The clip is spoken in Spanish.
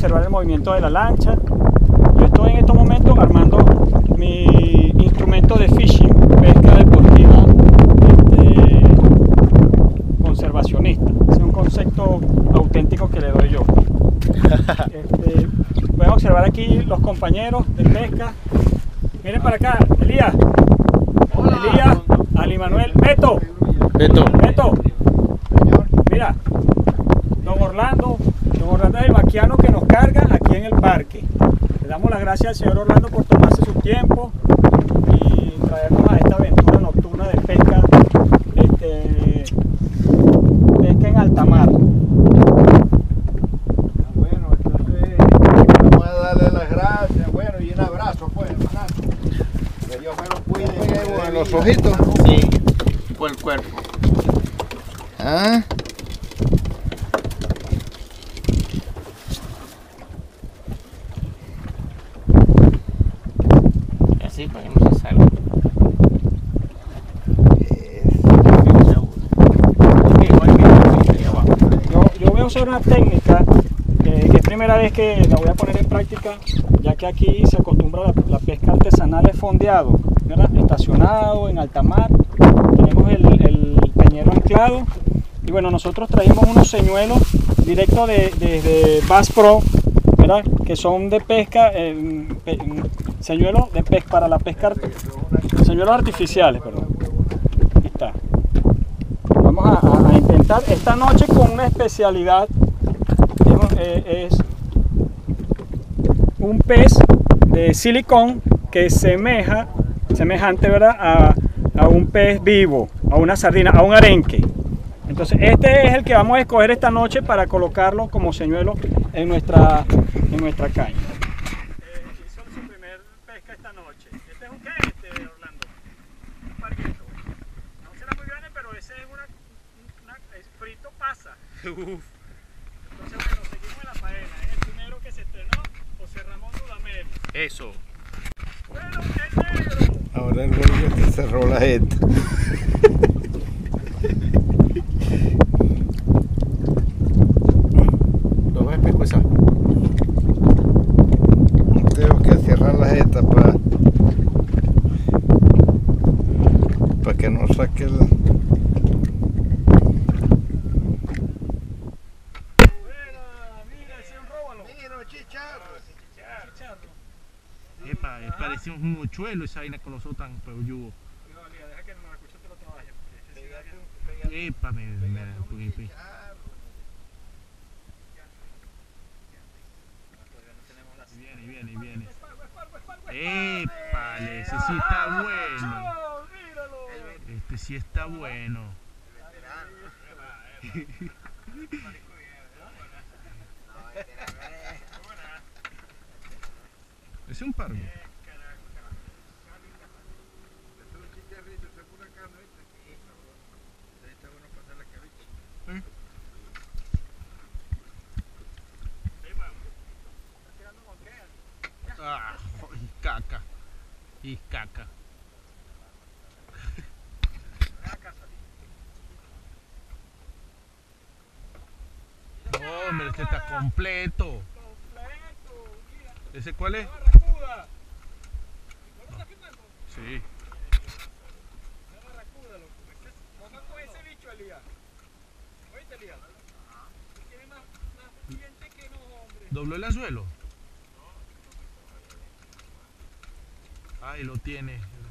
observar el movimiento de la lancha. Yo estoy en estos momentos armando mi instrumento de fishing, pesca deportiva conservacionista. Ese es un concepto auténtico que le doy yo. Pueden observar aquí los compañeros de pesca. Miren para acá, Elías. Hola. Elías, Ali Manuel, Beto. Mira, don Orlando es el vaquiano que nos carga aquí en el parque. Le damos las gracias al señor Orlando por tomarse su tiempo y traernos a esta aventura nocturna de pesca, pesca en alta mar. Bueno, entonces vamos a darle las gracias, bueno, y un abrazo pues, hermanazo. Que Dios me lo cuide. ¿En los ojitos? Sí, por el cuerpo. ¿Ah? Así para que no se salga. Yo voy a usar una técnica que es primera vez que la voy a poner en práctica, ya que aquí se acostumbra la pesca artesanal de fondeado, ¿verdad? Estacionado en alta mar. Tenemos el peñero anclado y bueno, nosotros traímos unos señuelos directos desde Bass Pro, ¿verdad? Que son de pesca, señuelos de pesca para la pesca, señuelos artificiales, perdón. Aquí está. Vamos a intentar esta noche con una especialidad, es un pez de silicón que es semejante, ¿verdad? A un pez vivo, a una sardina, a un arenque. Entonces este es el que vamos a escoger esta noche para colocarlo como señuelo en nuestra caña. Hizo su primer pesca esta noche. ¿Este es un qué, Orlando? Un parguito. No será muy grande, pero ese es es frito pasa. Entonces bueno, seguimos en la faena. ¿Es el primero que se estrenó, José Ramón Dudamel? Eso. Bueno, el negro. Ahora el güey que cerró la jeta. ¿Lo ves, pescueza? Tengo que cerrar la jeta para que no saque el... Epa, parecía un mochuelo esa vaina con los otros tan peuyudos. Deja que el maracucho te lo trabaje. Epa, Viene. Epa, ese sí está bueno. Este sí está bueno. Ese es un pargo. Ah, y caca. Hombre, este está completo. ¿Ese cuál es? Sí. ¿Dobló el anzuelo? Ahí lo tiene.